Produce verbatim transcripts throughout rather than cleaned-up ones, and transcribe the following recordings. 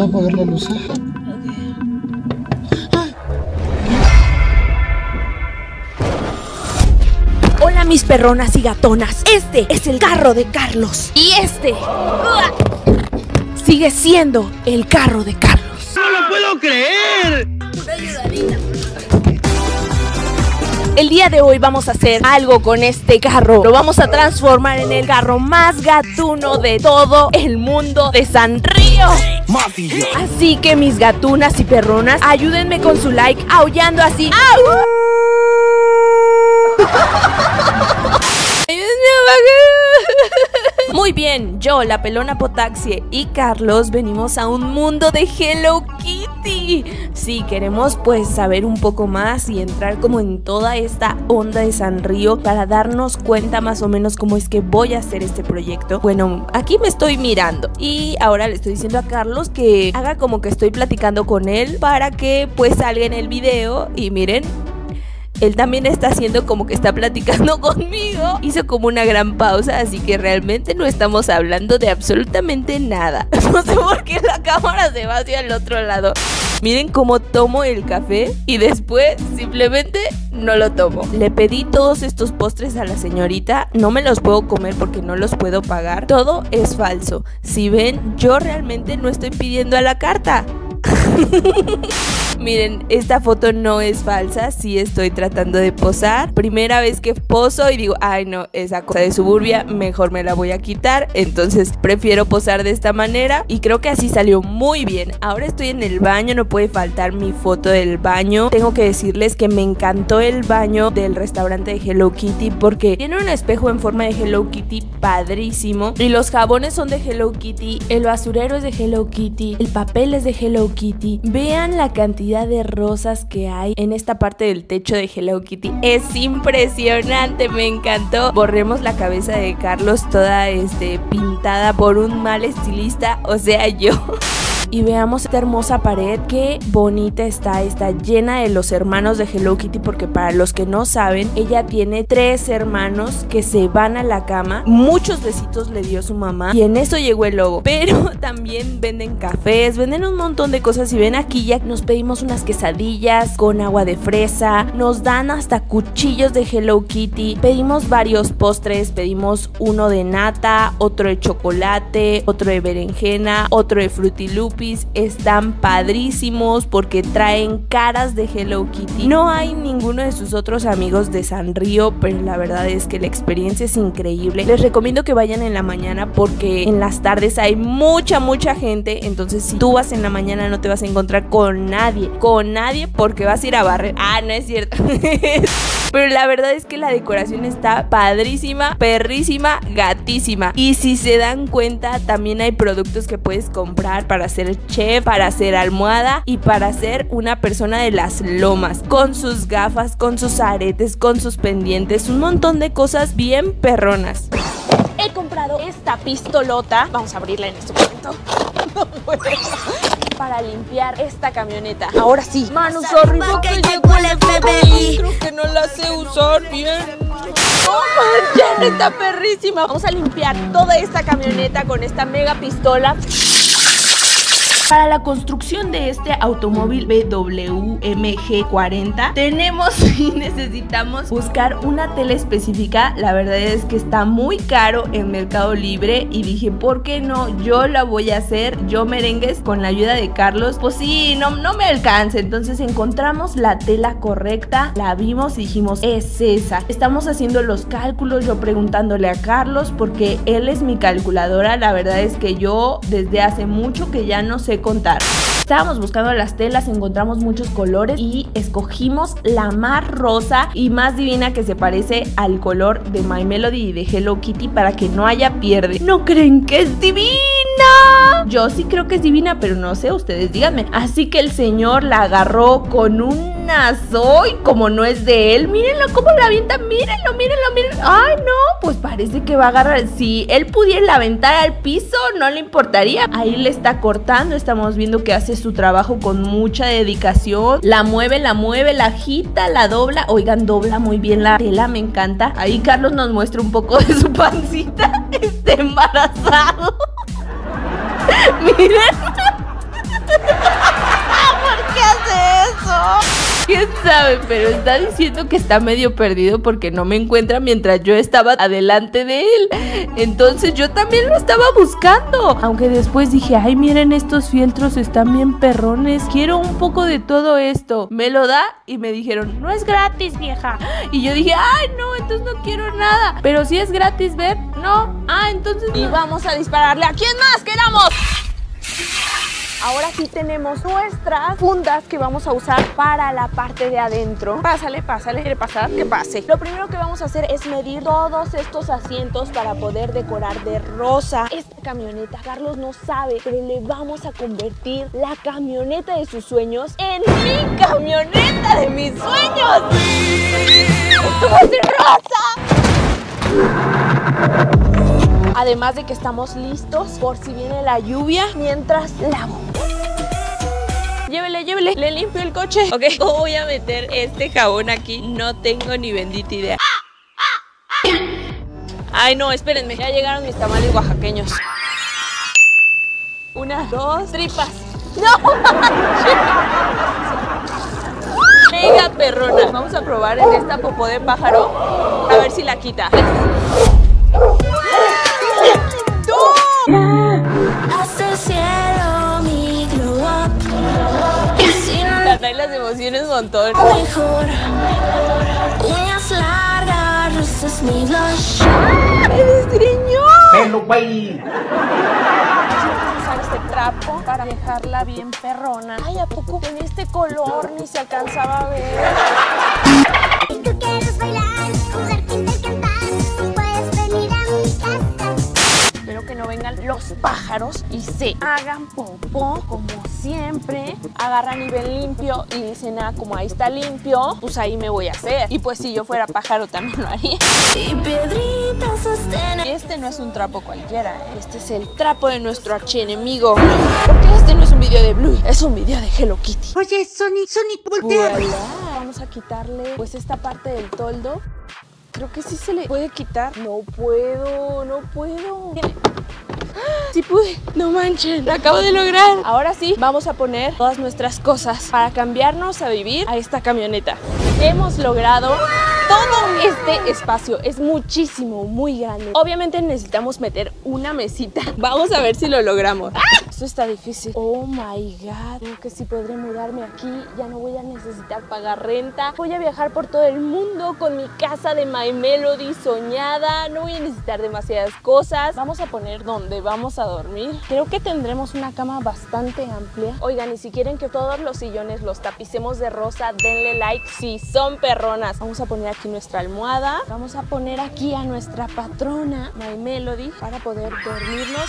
Voy a apagar la luz. Hola mis perronas y gatonas, este es el carro de Carlos. Y este ¡uh! sigue siendo el carro de Carlos. ¡No lo puedo creer! Una ayudadita. El día de hoy vamos a hacer algo con este carro. Lo vamos a transformar en el carro más gatuno de todo el mundo de Sanrio. Así que mis gatunas y perronas, ayúdenme con su like aullando así. ¡Au! Muy bien, yo, la pelona Potaxie y Carlos venimos a un mundo de Hello Kitty. Sí, queremos pues saber un poco más y entrar como en toda esta onda de Sanrio para darnos cuenta más o menos cómo es que voy a hacer este proyecto. Bueno, aquí me estoy mirando y ahora le estoy diciendo a Carlos que haga como que estoy platicando con él para que pues salga en el video y miren. Él también está haciendo como que está platicando conmigo. Hizo como una gran pausa, así que realmente no estamos hablando de absolutamente nada. No sé por qué la cámara se va hacia el otro lado. Miren cómo tomo el café y después simplemente no lo tomo. Le pedí todos estos postres a la señorita. No me los puedo comer porque no los puedo pagar. Todo es falso. Si ven, yo realmente no estoy pidiendo a la carta. Miren, esta foto no es falsa, sí estoy tratando de posar. Primera vez que poso y digo, ay no, esa cosa de Suburbia, mejor me la voy a quitar. Entonces prefiero posar de esta manera y creo que así salió muy bien. Ahora estoy en el baño, no puede faltar mi foto del baño. Tengo que decirles que me encantó el baño del restaurante de Hello Kitty porque tiene un espejo en forma de Hello Kitty padrísimo. Y los jabones son de Hello Kitty, el basurero es de Hello Kitty, el papel es de Hello Kitty. Vean la cantidad de rosas que hay en esta parte del techo de Hello Kitty. Es impresionante, me encantó. Borremos la cabeza de Carlos toda este, pintada por un mal estilista, o sea yo. Y veamos esta hermosa pared, qué bonita está, está llena de los hermanos de Hello Kitty porque para los que no saben, ella tiene tres hermanos que se van a la cama, muchos besitos le dio su mamá y en eso llegó el logo, pero también venden cafés, venden un montón de cosas y ven aquí ya nos pedimos unas quesadillas con agua de fresa, nos dan hasta cuchillos de Hello Kitty, pedimos varios postres, pedimos uno de nata, otro de chocolate, otro de berenjena, otro de frutilupis. Están padrísimos porque traen caras de Hello Kitty. No hay ninguno de sus otros amigos de Sanrio, pero la verdad es que la experiencia es increíble. Les recomiendo que vayan en la mañana porque en las tardes hay mucha, mucha gente. Entonces si tú vas en la mañana no te vas a encontrar con nadie, con nadie porque vas a ir a barrer. Ah, no es cierto. Pero la verdad es que la decoración está padrísima, perrísima, gatísima. Y si se dan cuenta, también hay productos que puedes comprar para ser chef, para hacer almohada y para ser una persona de las lomas. Con sus gafas, con sus aretes, con sus pendientes, un montón de cosas bien perronas. He comprado esta pistolota. Vamos a abrirla en este momento. No puedo. Para limpiar esta camioneta. Ahora sí. Manu, sorry, porque llegó el F B I. Creo que no la sé usar bien. ¡Oh, manchen! Está perrísima. Vamos a limpiar toda esta camioneta con esta mega pistola. Para la construcción de este automóvil B W M G cuarenta tenemos y necesitamos buscar una tela específica. La verdad es que está muy caro en Mercado Libre y dije, ¿por qué no? Yo la voy a hacer, yo merengues, con la ayuda de Carlos. Pues sí, no, no me alcanza. Entonces encontramos la tela correcta, la vimos y dijimos, es esa. Estamos haciendo los cálculos, yo preguntándole a Carlos porque él es mi calculadora. La verdad es que yo desde hace mucho que ya no sé contar. Estábamos buscando las telas, encontramos muchos colores y escogimos la más rosa y más divina que se parece al color de My Melody y de Hello Kitty para que no haya pierde. ¿No creen que es divina? Yo sí creo que es divina, pero no sé, ustedes díganme. Así que el señor la agarró con una soy, como no es de él. Mírenlo cómo la avienta, mírenlo, mírenlo, mírenlo. Ay, no, pues parece que va a agarrar. Si él pudiera aventar al piso, no le importaría. Ahí le está cortando, estamos viendo que hace su trabajo con mucha dedicación. La mueve, la mueve, la agita, la dobla. Oigan, dobla muy bien la tela, me encanta. Ahí Carlos nos muestra un poco de su pancita. Está embarazado. Miren. quién sabe, pero está diciendo que está medio perdido porque no me encuentra mientras yo estaba adelante de él. Entonces yo también lo estaba buscando. Aunque después dije, ay, miren, estos fieltros están bien perrones. Quiero un poco de todo esto. Me lo da y me dijeron, no es gratis, vieja. Y yo dije, ay, no, entonces no quiero nada. Pero si es gratis, ver, no. Ah, entonces no. Y vamos a dispararle a quien más queramos. Ahora sí tenemos nuestras fundas que vamos a usar para la parte de adentro. Pásale, pásale, ¿quiere pasar? Que pase. Lo primero que vamos a hacer es medir todos estos asientos para poder decorar de rosa esta camioneta. Carlos no sabe, pero le vamos a convertir la camioneta de sus sueños en mi camioneta de mis sueños. ¡Esto va a ser rosa! Además de que estamos listos por si viene la lluvia mientras lavo. Llévele, llévele, le limpio el coche. Ok, ¿cómo voy a meter este jabón aquí? No tengo ni bendita idea. Ay, no, espérenme. Ya llegaron mis tamales oaxaqueños. Una, dos, tripas. ¡No! Mega perrona. Vamos a probar en esta popó de pájaro. A ver si la quita. La trae las emociones un montón. Mejor uñas largas, rosas mi blush. ¡Me desgreñó! ¡Pelo, güey! Vamos a usar este trapo para dejarla bien perrona. Ay, ¿a poco en este color ni se alcanzaba a ver? Si tú quieres bailar, jugar, pintar, cantar, puedes venir a mi casa. Espero que no vengan los pájaros y se hagan popó como siempre. Agarran y ven limpio y dicen, ah, como ahí está limpio, pues ahí me voy a hacer. Y pues si yo fuera pájaro también lo haría. Y piedritas sostienen. Este no es un trapo cualquiera, este es el trapo de nuestro archienemigo. Porque este no es un video de Blue, es un video de Hello Kitty. Oye, Sonic, Sonic, voltea. Voilà. Vamos a quitarle pues esta parte del toldo. Creo que sí se le puede quitar. No puedo, no puedo. Sí pude, no manchen, lo acabo de lograr. Ahora sí, vamos a poner todas nuestras cosas para cambiarnos a vivir a esta camioneta. Hemos logrado todo este espacio, es muchísimo, muy grande. Obviamente necesitamos meter una mesita. Vamos a ver si lo logramos. ¡Ah! Esto está difícil. Oh my god, creo que sí podré mudarme aquí. Ya no voy a necesitar pagar renta. Voy a viajar por todo el mundo con mi casa de My Melody soñada. No voy a necesitar demasiadas cosas. Vamos a poner donde vamos a dormir. Creo que tendremos una cama bastante amplia. Oigan, y si quieren que todos los sillones los tapicemos de rosa, denle like si son perronas. Vamos a poner aquí nuestra almohada. Vamos a poner aquí a nuestra patrona, My Melody, para poder dormirnos.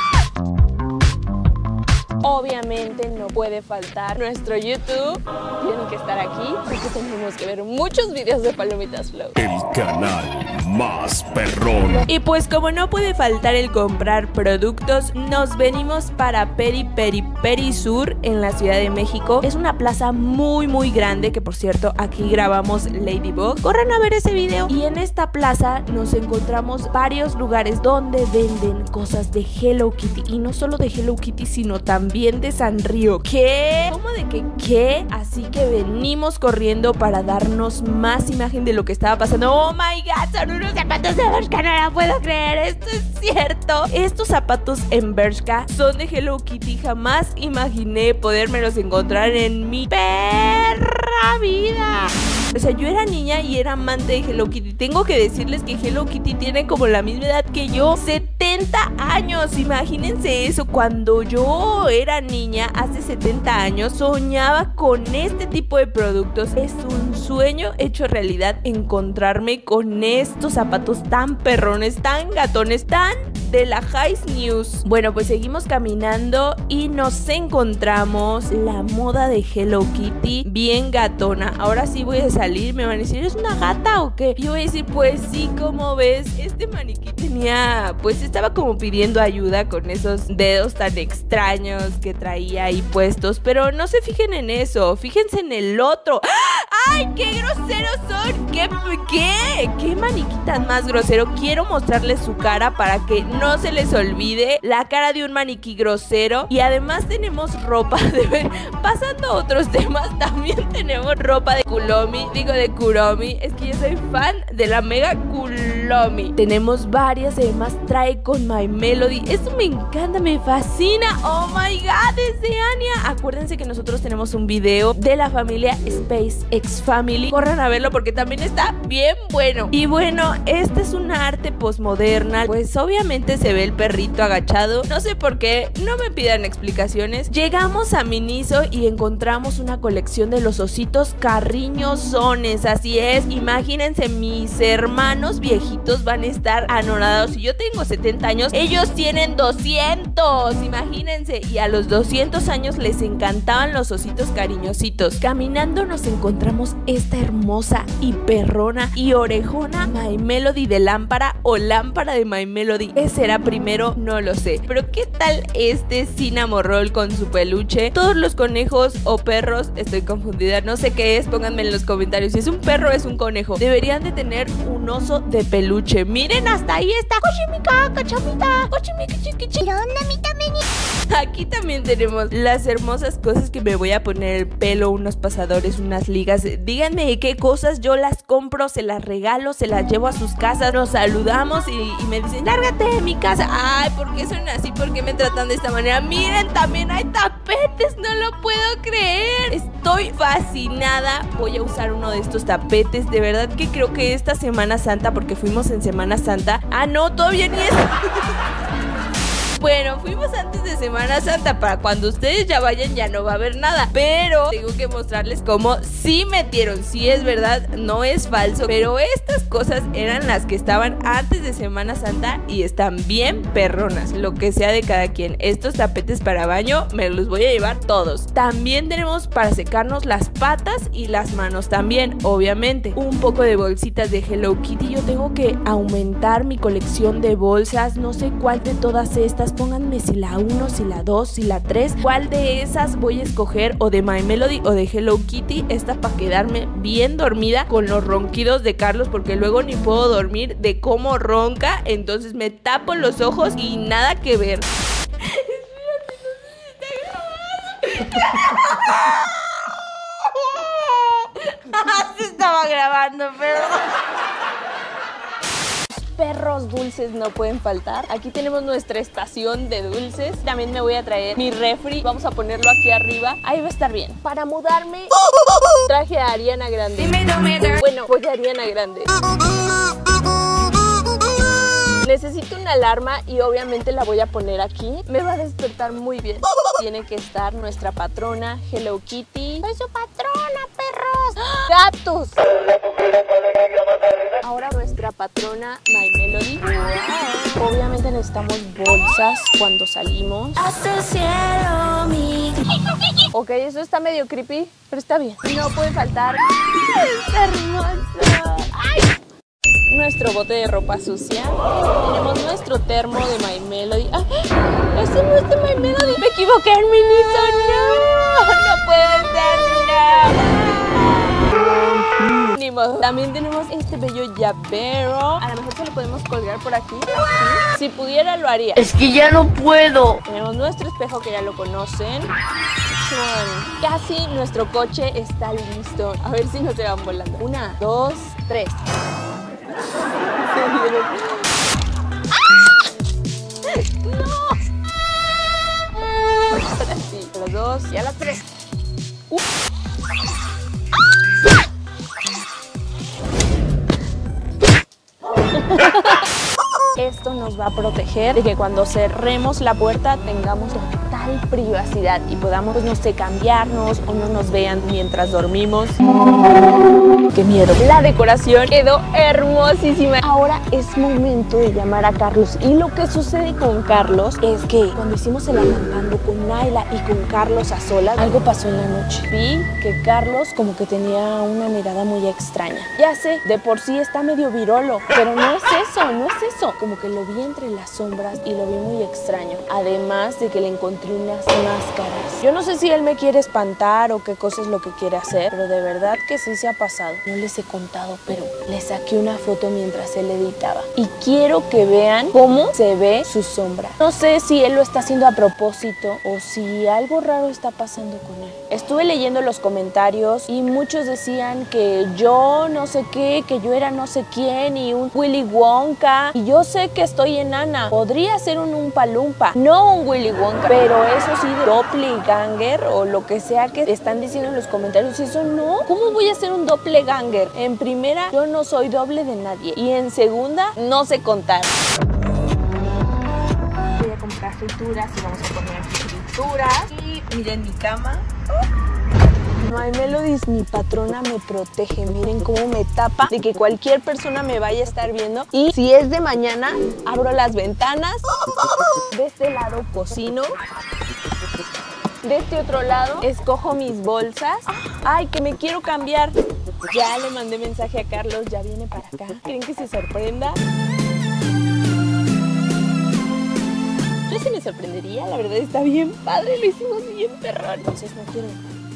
Obviamente no puede faltar nuestro YouTube. Tienen que estar aquí porque tenemos que ver muchos videos de Palomitas Flow. El canal más perrón. Y pues como no puede faltar el comprar productos, nos venimos para Peri Peri Peri Sur en la Ciudad de México. Es una plaza muy muy grande que, por cierto, aquí grabamos Ladybug. Corran a ver ese video. Y en esta plaza nos encontramos varios lugares donde venden cosas de Hello Kitty. Y no solo de Hello Kitty, sino también de Sanrio. ¿Qué? ¿Cómo de que qué? Así que venimos corriendo para darnos más imagen de lo que estaba pasando. Oh my god, son unos zapatos de Bershka, no la puedo creer, esto es cierto. Estos zapatos en Bershka son de Hello Kitty. Jamás imaginé podérmelos encontrar en mi perra vida. O sea, yo era niña y era amante de Hello Kitty. Tengo que decirles que Hello Kitty tiene como la misma edad que yo, setenta años. Imagínense eso. Cuando yo era niña, hace setenta años, soñaba con este tipo de productos. Es un sueño hecho realidad encontrarme con estos zapatos tan perrones, tan gatones, tan de la High News. Bueno, pues seguimos caminando y nos encontramos la moda de Hello Kitty bien gatona. Ahora sí voy a salir, me van a decir, ¿es una gata o qué? Yo voy a decir, pues sí, como ves, este maniquí tenía, pues estaba como pidiendo ayuda con esos dedos tan extraños que traía ahí puestos, pero no se fijen en eso, fíjense en el otro. ¡Ah! ¡Ay, qué groseros son! ¿Qué? ¿Qué? ¿Qué maniquí tan más grosero? Quiero mostrarles su cara para que no se les olvide la cara de un maniquí grosero. Y además tenemos ropa de... Pasando a otros temas, también tenemos ropa de Kulomi. Digo de Kuromi. Es que yo soy fan de la mega Kulomi. Tenemos varias, además trae con My Melody. Esto me encanta, me fascina. Oh my god, es de Anya. Acuérdense que nosotros tenemos un video de la familia Space X Family. Corran a verlo porque también está bien bueno. Y bueno, esta es una arte postmoderna. Pues obviamente se ve el perrito agachado. No sé por qué, no me pidan explicaciones. Llegamos a Miniso y encontramos una colección de los ositos cariñosones. Así es, imagínense, mis hermanos viejitos van a estar anorados. Si yo tengo setenta años, ellos tienen doscientos. Imagínense, y a los doscientos años les encantaban los ositos cariñositos. Caminando nos encontramos esta hermosa y perrona y orejona My Melody de lámpara o lámpara de My Melody. ¿Qué será primero? No lo sé. Pero ¿qué tal este Cinnamon Roll con su peluche? Todos los conejos o perros, estoy confundida, no sé qué es, pónganme en los comentarios si es un perro o es un conejo. Deberían de tener un oso de peluche. Miren, hasta ahí está. Koshimika, cachamita, koshimika, chiquichi. Aquí también tenemos las hermosas cosas que me voy a poner: el pelo, unos pasadores, unas ligas. Díganme qué cosas yo las compro, se las regalo, se las llevo a sus casas, nos saludamos y, y me dicen, lárgate de mi casa. Ay, ¿por qué son así? ¿Por qué me tratan de esta manera? Miren, también hay tapetes, no lo puedo creer. Estoy fascinada. Voy a usar uno de estos tapetes. De verdad que creo que esta Semana Santa, porque fuimos en Semana Santa. Ah, no, todavía ni es... Bueno, fuimos antes de Semana Santa. Para cuando ustedes ya vayan ya no va a haber nada. Pero tengo que mostrarles cómo sí metieron. Sí es verdad, no es falso. Pero estas cosas eran las que estaban antes de Semana Santa y están bien perronas. Lo que sea de cada quien. Estos tapetes para baño me los voy a llevar todos. También tenemos para secarnos las patas y las manos también, obviamente. Un poco de bolsitas de Hello Kitty. Yo tengo que aumentar mi colección de bolsas. No sé cuál de todas estas. Pónganme si la uno, si la dos, si la tres. ¿Cuál de esas voy a escoger? O de My Melody o de Hello Kitty. Esta para quedarme bien dormida con los ronquidos de Carlos, porque luego ni puedo dormir de cómo ronca. Entonces me tapo los ojos y nada que ver. Se estaba grabando, pero... Perros dulces no pueden faltar. Aquí tenemos nuestra estación de dulces. También me voy a traer mi refri. Vamos a ponerlo aquí arriba. Ahí va a estar bien. Para mudarme traje a Ariana Grande. Bueno, voy a Ariana Grande. Necesito una alarma y obviamente la voy a poner aquí. Me va a despertar muy bien. Tiene que estar nuestra patrona Hello Kitty. Soy su patrona, perros. ¡Gatos! Ahora nuestra patrona My Melody. Wow. Obviamente necesitamos bolsas cuando salimos. Hasta el cielo, mi... Ok, eso está medio creepy, pero está bien. No puede faltar. ¡Está hermoso! ¡Ay! Nuestro bote de ropa sucia. Tenemos nuestro termo de My Melody. ¡Ah! ¡Ese no es de My Melody! ¡Me equivoqué en Miniso! ¡No! ¡No puede ser! ¡No! Ni modo. También tenemos este bello llavero. A lo mejor se lo podemos colgar por aquí. Así. Si pudiera lo haría. Es que ya no puedo. Tenemos nuestro espejo que ya lo conocen. Casi nuestro coche está listo. A ver si no se van volando. Una, dos, tres. ¡No! Ahora sí, a las dos y a las tres. Uh. Esto nos va a proteger de que cuando cerremos la puerta tengamos total privacidad y podamos, pues, no sé, cambiarnos o no nos vean mientras dormimos. ¡Qué miedo! La decoración quedó hermosísima. Ahora es momento de llamar a Carlos. Y lo que sucede con Carlos es que cuando hicimos el alampando con Naila y con Carlos a solas, algo pasó en la noche. Vi que Carlos como que tenía una mirada muy extraña. Ya sé, de por sí está medio virolo, pero no es eso, no es eso. Como que lo vi entre las sombras y lo vi muy extraño. Además de que le encontré unas máscaras. Yo no sé si él me quiere espantar o qué cosa es lo que quiere hacer, pero de verdad que sí se ha pasado. No les he contado, pero le saqué una foto mientras él editaba. Y quiero que vean cómo se ve su sombra. No sé si él lo está haciendo a propósito o si algo raro está pasando con él. Estuve leyendo los comentarios y muchos decían que yo no sé qué, que yo era no sé quién y un Willy Wonka. Y yo sé que estoy enana. Podría ser un Oompa Loompa, no un Willy Wonka. Pero eso sí, doppelganger o lo que sea que están diciendo en los comentarios, eso no. ¿Cómo voy a ser un doppelganger? En primera, yo no soy doble de nadie. Y en segunda, no sé contar. Voy a comprar frituras y vamos a poner aquí frituras. Y miren mi cama. My Melodies, mi patrona me protege. Miren cómo me tapa de que cualquier persona me vaya a estar viendo. Y si es de mañana, abro las ventanas. De este lado cocino. De este otro lado escojo mis bolsas. Ay, que me quiero cambiar. Ya le mandé mensaje a Carlos, ya viene para acá. ¿Quieren que se sorprenda? Yo sí me sorprendería, la verdad está bien padre, lo hicimos bien perrón. Entonces no quiero.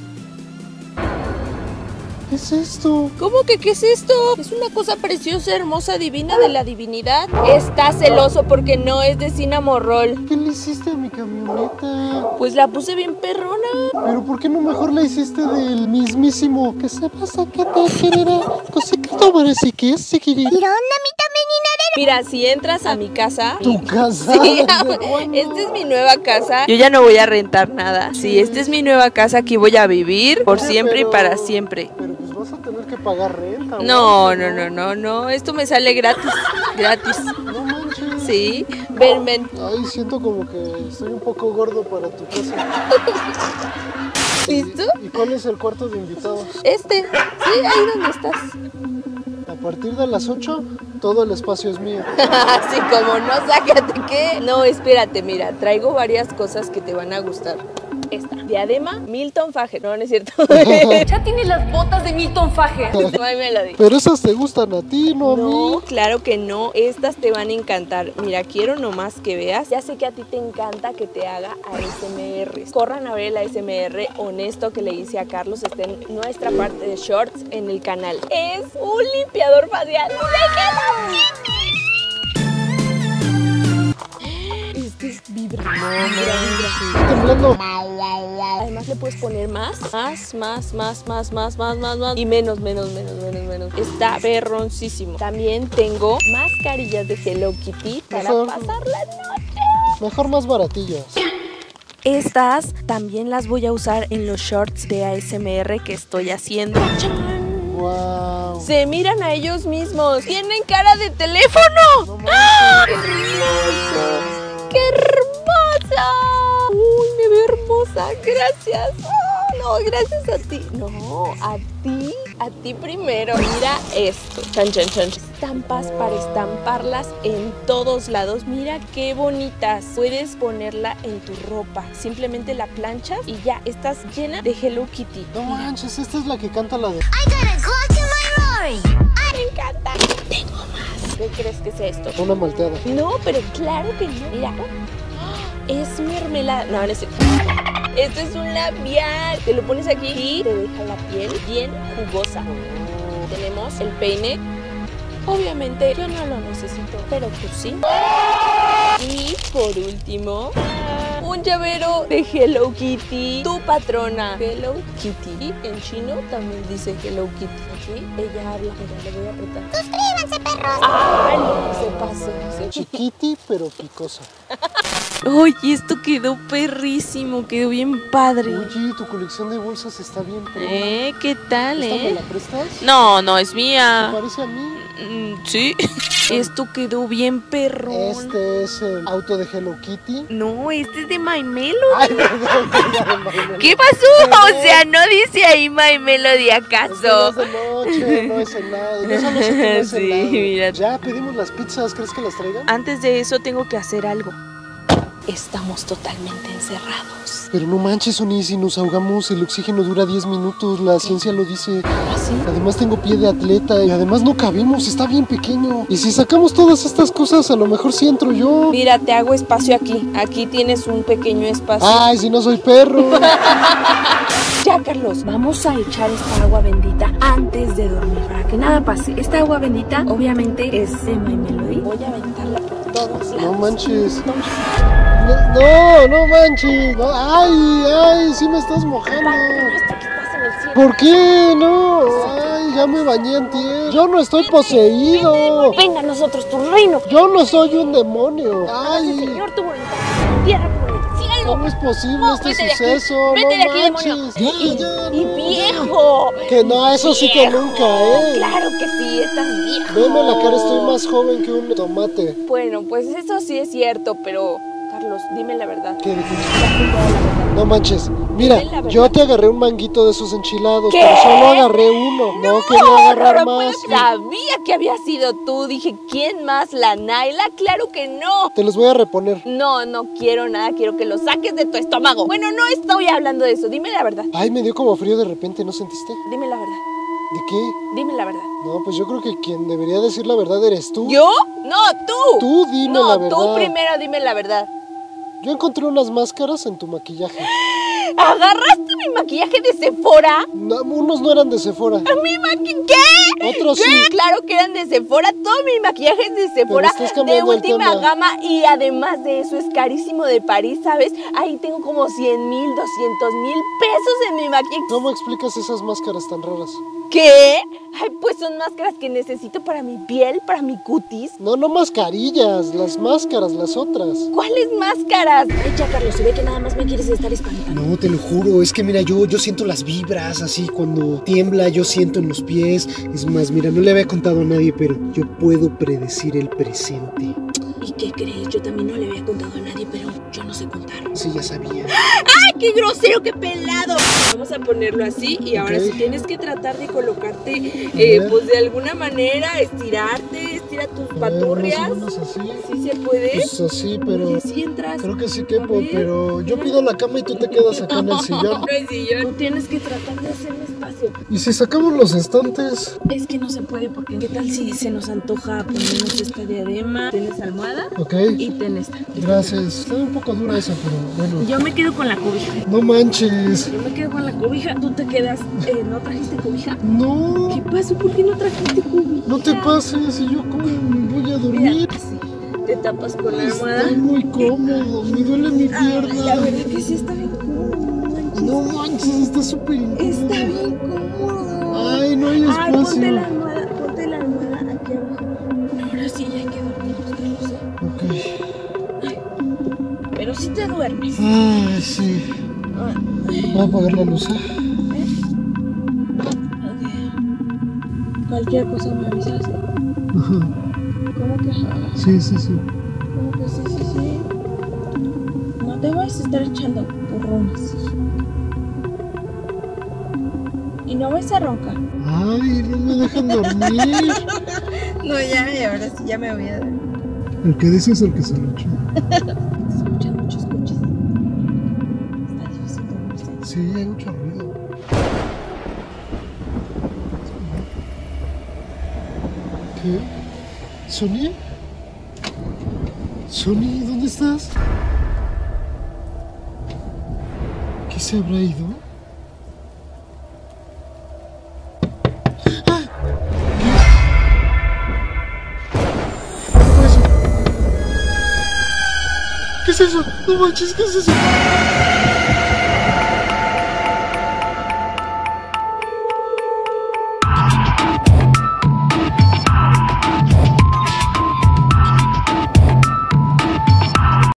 ¿Qué es esto? ¿Cómo que qué es esto? Es una cosa preciosa, hermosa, divina de la divinidad. Está celoso porque no es de Cinnamoroll. ¿Qué le hiciste a mi camioneta? Pues la puse bien perrona. Pero ¿por qué no mejor la hiciste del mismísimo? Que se pasa que te quererá. Cosa que parece que es seguirá. Mira, si entras a mi casa. ¿Tu casa? Sí, esta es mi nueva casa. Yo ya no voy a rentar nada. Sí, esta es mi nueva casa, aquí voy a vivir por siempre y para siempre. Pero pues vas a tener que pagar renta. No, no, no, no, no. Esto me sale gratis. Gratis. No manches. Sí, ven, ven. Ay, siento como que estoy un poco gordo para tu casa. ¿Listo? ¿Y cuál es el cuarto de invitados? Este. Sí, ahí donde estás. A partir de las ocho, todo el espacio es mío. Así como no, sácate qué. No, espérate, mira, traigo varias cosas que te van a gustar. Esta, diadema Milton Fager. No, no es cierto. Ya tienes las botas de Milton Fager. My Melody. Pero esas te gustan a ti, no a mí. No, claro que no. Estas te van a encantar. Mira, quiero nomás que veas. Ya sé que a ti te encanta que te haga A S M R. Corran a ver el A S M R honesto que le hice a Carlos. Está en nuestra parte de shorts en el canal. Es un limpiador facial. Este es vibra. No, vibra, vibra. Estoy temblando. Además le puedes poner más, más, más, más, más, más, más, más, más y menos, menos, menos, menos, menos. Está perroncísimo. También tengo mascarillas de Hello Kitty para Mejor. pasar la noche. Mejor más baratillas. Estas también las voy a usar en los shorts de A S M R que estoy haciendo. ¡Chan! Wow. Se miran a ellos mismos. Tienen cara de teléfono. No ¡Ah! ¡Qué hermoso! ¡Qué hermosa! ¡Uy, me veo hermosa! ¡Gracias! Oh, no, gracias a ti. No, a ti, a ti primero. Mira esto. Chan, chan, chan. Estampas para estamparlas en todos lados. Mira qué bonitas. Puedes ponerla en tu ropa. Simplemente la planchas y ya estás llena de Hello Kitty. No manches, esta es la que canta la de... I got a clock in my Rory. Me encanta. Tengo más. ¿Qué crees que sea esto? Una malteada. No, pero claro que no. Mira. Es mermelada. No, no es cierto. Esto es un labial. Te lo pones aquí y te deja la piel bien jugosa. Tenemos el peine. Obviamente yo no lo necesito, pero tú sí. Y por último, un llavero de Hello Kitty, tu patrona Hello Kitty. Y en chino también dice Hello Kitty. Aquí ella habla, pero le voy a apretar. Suscríbanse, perros. ¡Ay, no! Se pasó. Se... Chiquiti, pero picosa. Oye, esto quedó perrísimo, quedó bien padre. Oye, tu colección de bolsas está bien, pero... ¿Eh? ¿Qué tal, ¿Esta me eh? la prestas? No, no es ¿Te mía. parece a mí? Mm, sí. Esto quedó bien perrón. Este es el auto de Hello Kitty. No, este es de My Melody. Ay, perdón, perdón, ¿Qué pasó? O sea, no dice ahí My Melody Es de acaso. las de noche, no es helado. Yo solo sé que no es Sí, helado. mira. Ya pedimos las pizzas, ¿crees que las traigan? Antes de eso tengo que hacer algo. estamos totalmente encerrados. Pero no manches, Oni, si nos ahogamos el oxígeno dura diez minutos, la ciencia lo dice. ¿Así? Además tengo pie de atleta y además no cabemos, está bien pequeño. Y si sacamos todas estas cosas, a lo mejor sí entro yo. Mira, te hago espacio aquí. Aquí tienes un pequeño espacio. Ay, si no soy perro. Ya, Carlos, vamos a echar esta agua bendita antes de dormir para que nada pase. Esta agua bendita, obviamente, es de My Melody. Voy a aventarla por todos lados. No manches. No, no, no manches. No, ay, ay, sí me estás mojando. Hasta que estás en el cielo. ¿Por qué? No. Ay, ya me bañé antier. Yo no estoy poseído. Venga a nosotros, tu reino. Yo no soy un demonio. Ay, Señor, tu voluntad. Tierra como en el cielo. ¿cómo es posible No, este vete de aquí. suceso? Vete de No aquí, demonio. manches. Y, Ya, y no. viejo. Que no, eso sí que Viejo. nunca, ¿eh? Claro que sí, estás viejo. Veme la cara, estoy más joven que un tomate. Bueno, pues eso sí es cierto, pero Carlos, dime la verdad. ¿Qué dijiste? Ya te digo la verdad. No manches. Mira, Dime la verdad. yo te agarré un manguito de esos enchilados, ¿Qué? pero solo agarré uno. No, quería agarrar no puedo- más. Sabía que había sido tú. Dije, ¿quién más? ¿La Naila? Claro que no. Te los voy a reponer. No, no quiero nada. Quiero que lo saques de tu estómago. Bueno, no estoy hablando de eso. Dime la verdad. Ay, me dio como frío de repente, ¿no sentiste? Dime la verdad. ¿De qué? Dime la verdad. No, pues yo creo que quien debería decir la verdad eres tú. ¿Yo? No, tú. Tú dime no, la verdad. tú primero dime la verdad. Yo encontré unas máscaras en tu maquillaje. ¿Agarraste mi maquillaje de Sephora? No, unos no eran de Sephora. ¿Mi maquillaje? ¿Qué? Otros ¿Qué? sí. Claro que eran de Sephora. Todo mi maquillaje es de Sephora. estás De cambiando el última tema. gama. Y además de eso es carísimo de París, ¿sabes? Ahí tengo como cien mil, doscientos mil pesos en mi maquillaje. ¿Cómo explicas esas máscaras tan raras? ¿Qué? Ay, pues son máscaras que necesito para mi piel, para mi cutis. No, no mascarillas, las máscaras, las otras. ¿Cuáles máscaras? Ay, ya, Carlos, se ve que nada más me quieres estar espantando. No, te lo juro, es que mira, yo, yo siento las vibras así, cuando tiembla yo siento en los pies. Es más, mira, no le había contado a nadie, pero yo puedo predecir el presente. ¿Y qué crees? Yo también no le había contado a nadie, pero yo no sé contar. Sí, ya sabía. ¡Ay, qué grosero, qué pelado! Vamos a ponerlo así y ahora Ok. sí tienes que tratar de colocarte, A eh, ver. pues de alguna manera, estirarte, estira tus A ver, paturrias. más o menos así. ¿Sí se puede? Pues así, pero Oye, sí entras. creo que sí A quepo, ver. pero yo pido la cama y tú te quedas acá en el sillón. No hay sillón. Tú tienes que tratar de hacerme espacio. ¿Y si sacamos los estantes? Es que no se puede porque ¿qué tal si se nos antoja ponernos esta diadema? ¿Tienes almohada? Ok, Y ten esta. gracias. Está un poco dura esa, pero bueno. Yo me quedo con la cobija. No manches. Yo me quedo con la cobija. Tú te quedas. Eh, ¿No trajiste cobija? No, ¿Qué pasó? ¿Por qué no trajiste cobija? no te pases. ¿Y yo cómo me voy a dormir? Mira, así. Te tapas con la almohada. Estoy muy cómodo, me duele mi Ay, la pierna. verdad que sí está bien cómodo. No manches. No manches, está súper Está incómodo. bien cómodo. Ay, no hay Ay, ponte la espacio. almohada. Ponte la almohada aquí abajo. Ahora sí ya hay que dormirnos, Carlos, ¿eh? Ok. Pero sí te duermes. Ay, sí. Ah, Voy a apagar la luz, ¿eh? ok. Cualquier cosa me avisas. ¿eh? Ajá. ¿Cómo que ajá? Sí, sí, sí. ¿Cómo que sí, sí, sí? No te vas a estar echando porrones. Y no vas a roncar. Ay, no me dejan dormir. No, ya, y ahora sí ya me voy a dar. El que dice es el que se lo echó. Se escuchan muchos coches. Está difícil dormirse. Sí, hay mucho ruido. ¿Qué? ¿Sony? ¿Sony? ¿Dónde estás? ¿Qué se habrá ido? ¡Ah! ¿Qué fue eso? ¿Qué es eso? No manches, ¿qué es eso?